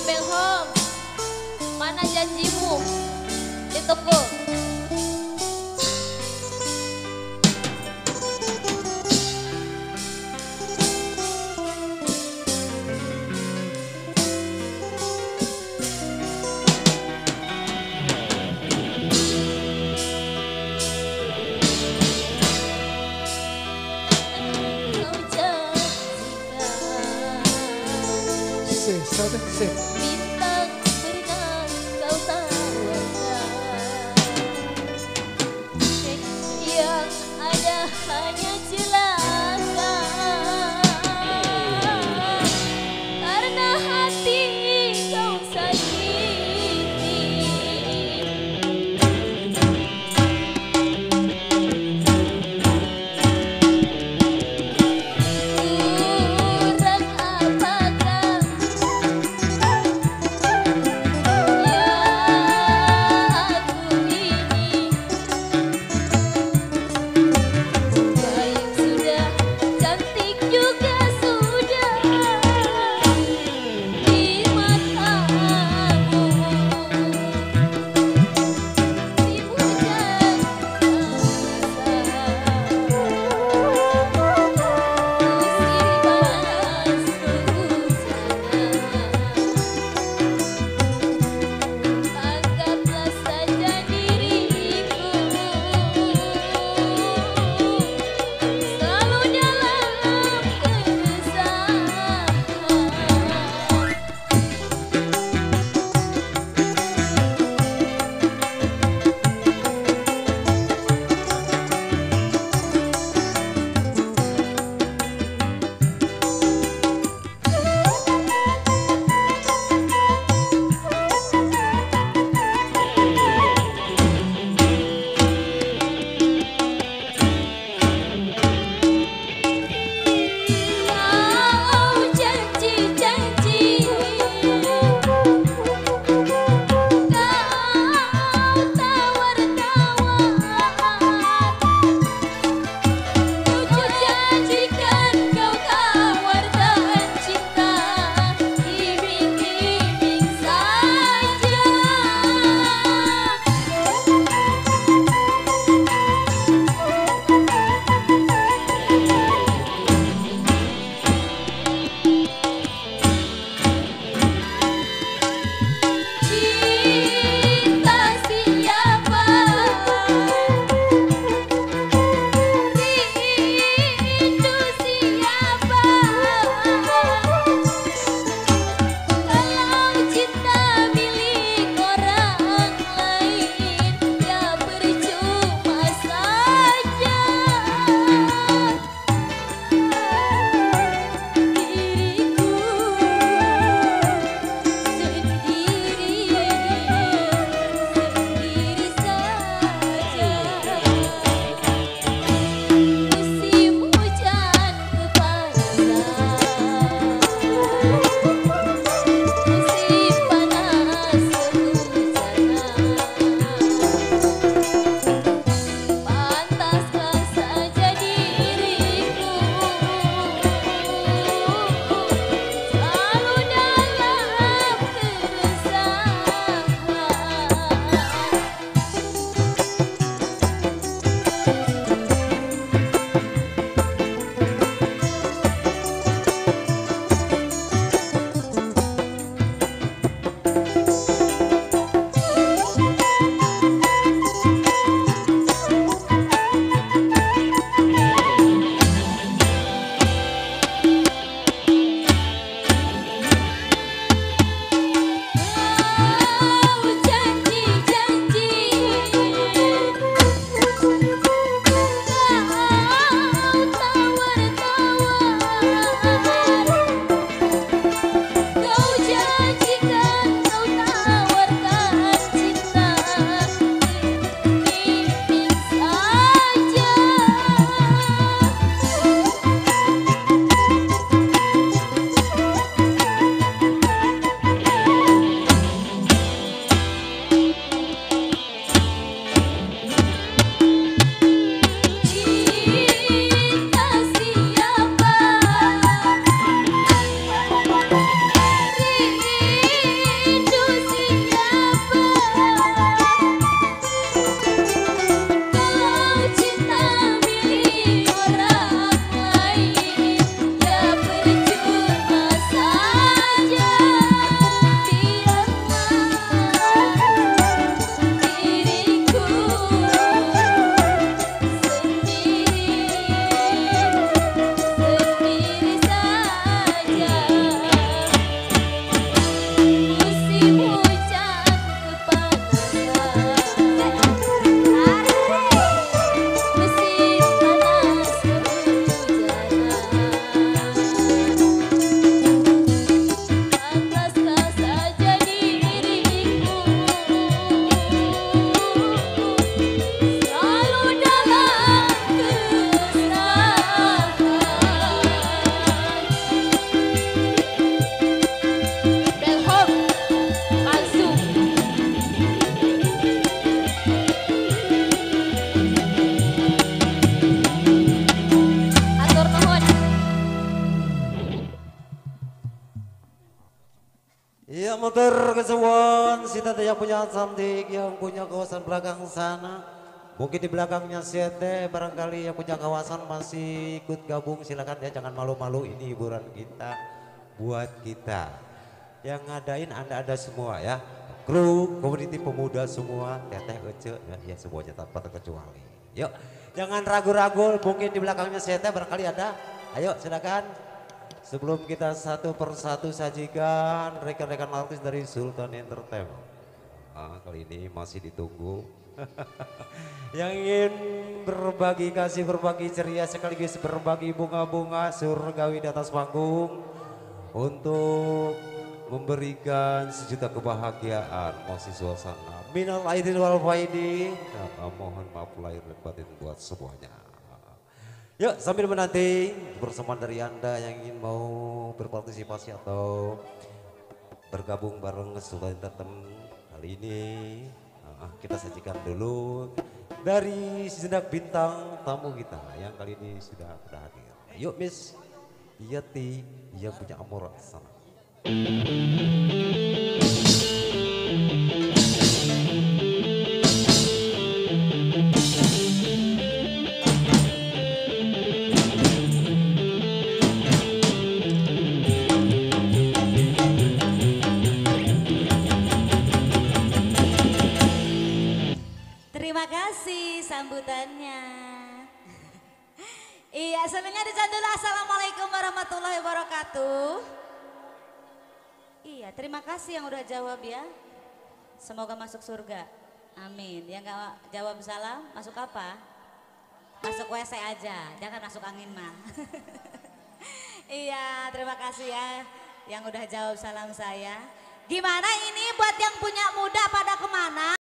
Belhom, mana janjimu? Ditunggu. Bintang pernah kau tawarkan, yang ada hanya celaka, karena hati kau sakiti. Kurang apakah Iya motor kesewan, si tante yang punya cantik, yang punya kawasan belakang sana. Mungkin di belakangnya Sete, barangkali yang punya kawasan masih ikut gabung, silakan ya, jangan malu-malu, ini hiburan kita, buat kita. Yang ngadain anda ada semua ya, kru, komuniti pemuda semua, teteh, ece, ya semuanya tanpa terkecuali. Yuk, jangan ragu-ragu, mungkin di belakangnya Sete barangkali ada, ayo silakan. Sebelum kita satu persatu sajikan rekan-rekan artis dari Sultan Entertainment. Kali ini masih ditunggu. Yang ingin berbagi kasih, berbagi ceria sekaligus berbagi bunga-bunga surgawi di atas panggung. Untuk memberikan sejuta kebahagiaan masih suasana. Minal aidin wal faidin. Mohon maaf lahir dan batin buat semuanya. Yuk sambil menanti bersamaan dari Anda yang ingin mau berpartisipasi atau bergabung bareng Sultan Entertainment kali ini, kita sajikan dulu dari sejenak bintang tamu kita yang kali ini sudah hadir. Yuk Miss Yati yang punya amor sana. Terima kasih sambutannya. Iya, senangnya dulu. Assalamualaikum warahmatullahi wabarakatuh. Iya, terima kasih yang udah jawab ya. Semoga masuk surga. Amin. Yang gak jawab salam, masuk apa? Masuk WC aja, jangan masuk angin mah. Iya, terima kasih ya yang udah jawab salam saya. Gimana ini buat yang punya muda pada kemana?